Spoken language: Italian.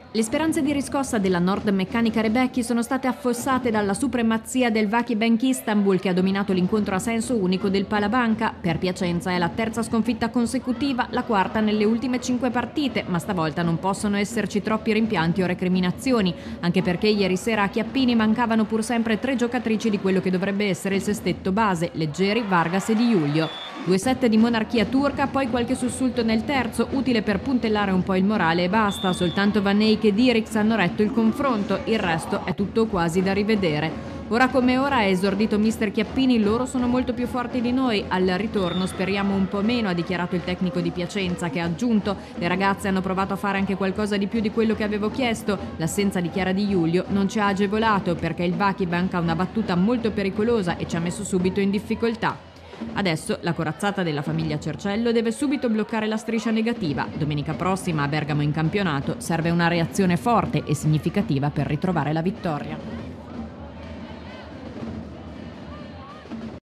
Le speranze di riscossa della Nord Meccanica Rebecchi sono state affossate dalla supremazia del Vakıfbank Istanbul, che ha dominato l'incontro a senso unico del Palabanca. Per Piacenza è la terza sconfitta consecutiva, la quarta nelle ultime 5 partite, ma stavolta non possono esserci troppi rimpianti o recriminazioni, anche perché ieri sera a Chiappini mancavano pur sempre 3 giocatrici di quello che dovrebbe essere il sestetto base: Leggeri, Vargas e Di Giulio. 2 set di monarchia turca, poi qualche sussulto nel terzo, utile per puntellare un po' il morale e basta. Soltanto Van Eyck e Dierix hanno retto il confronto, il resto è tutto quasi da rivedere. Ora come ora ha esordito mister Chiappini: loro sono molto più forti di noi, al ritorno speriamo un po' meno, ha dichiarato il tecnico di Piacenza, che ha aggiunto: le ragazze hanno provato a fare anche qualcosa di più di quello che avevo chiesto, l'assenza di Chiara Di Giulio non ci ha agevolato perché il Vakıfbank ha una battuta molto pericolosa e ci ha messo subito in difficoltà. Adesso la corazzata della famiglia Cercello deve subito bloccare la striscia negativa. Domenica prossima a Bergamo in campionato serve una reazione forte e significativa per ritrovare la vittoria.